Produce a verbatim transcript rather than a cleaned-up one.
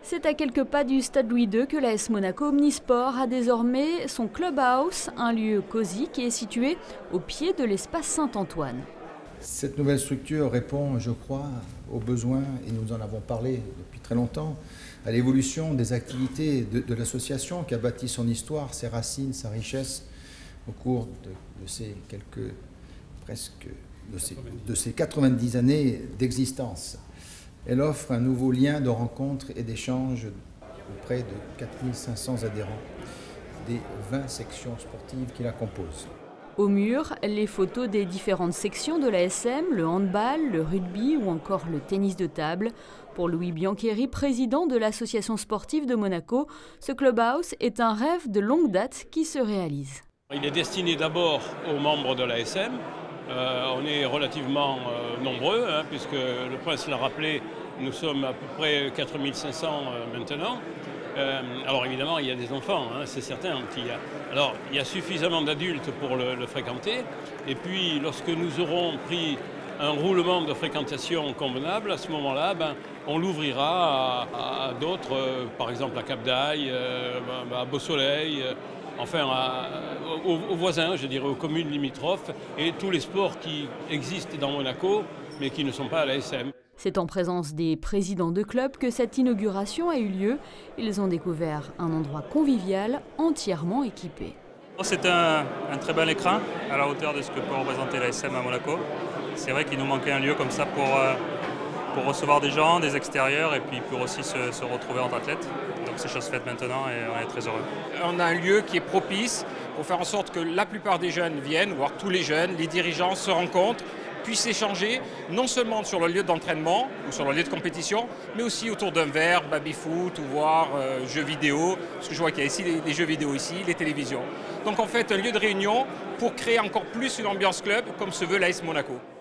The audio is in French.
C'est à quelques pas du stade Louis deux que l'A S Monaco Omnisport a désormais son clubhouse, un lieu cosy qui est situé au pied de l'espace Saint-Antoine. Cette nouvelle structure répond, je crois, aux besoins, et nous en avons parlé depuis très longtemps, à l'évolution des activités de, de l'association qui a bâti son histoire, ses racines, sa richesse au cours de, de ces quelques, presque, de ces, de ces quatre-vingt-dix années d'existence. Elle offre un nouveau lien de rencontre et d'échange auprès de quatre mille cinq cents adhérents des vingt sections sportives qui la composent. Au mur, les photos des différentes sections de l'A S M, le handball, le rugby ou encore le tennis de table. Pour Louis Biancheri, président de l'association sportive de Monaco, ce clubhouse est un rêve de longue date qui se réalise. Il est destiné d'abord aux membres de l'A S M. Euh, on est relativement euh, nombreux, hein, puisque le prince l'a rappelé, nous sommes à peu près quatre mille cinq cents euh, maintenant. Euh, alors évidemment, il y a des enfants, hein, c'est certain. Il y a, alors, il y a suffisamment d'adultes pour le, le fréquenter. Et puis, lorsque nous aurons pris un roulement de fréquentation convenable, à ce moment-là, ben, on l'ouvrira à, à d'autres, euh, par exemple à Cap d'Aille, euh, à Beau-Soleil, euh, enfin à, aux, aux voisins, je dirais, aux communes limitrophes, et tous les sports qui existent dans Monaco, mais qui ne sont pas à l'A S M. C'est en présence des présidents de clubs que cette inauguration a eu lieu. Ils ont découvert un endroit convivial entièrement équipé. C'est un, un très bel écran à la hauteur de ce que peut représenter l'A S M à Monaco. C'est vrai qu'il nous manquait un lieu comme ça pour, pour recevoir des gens, des extérieurs et puis pour aussi se, se retrouver entre athlètes. Donc c'est chose faite maintenant et on est très heureux. On a un lieu qui est propice pour faire en sorte que la plupart des jeunes viennent, voire tous les jeunes, les dirigeants se rencontrent, puissent échanger non seulement sur le lieu d'entraînement ou sur le lieu de compétition, mais aussi autour d'un verre, baby-foot ou voire euh, jeux vidéo, parce que je vois qu'il y a ici des, des jeux vidéo ici, les télévisions. Donc en fait un lieu de réunion pour créer encore plus une ambiance club comme se veut l'A S Monaco.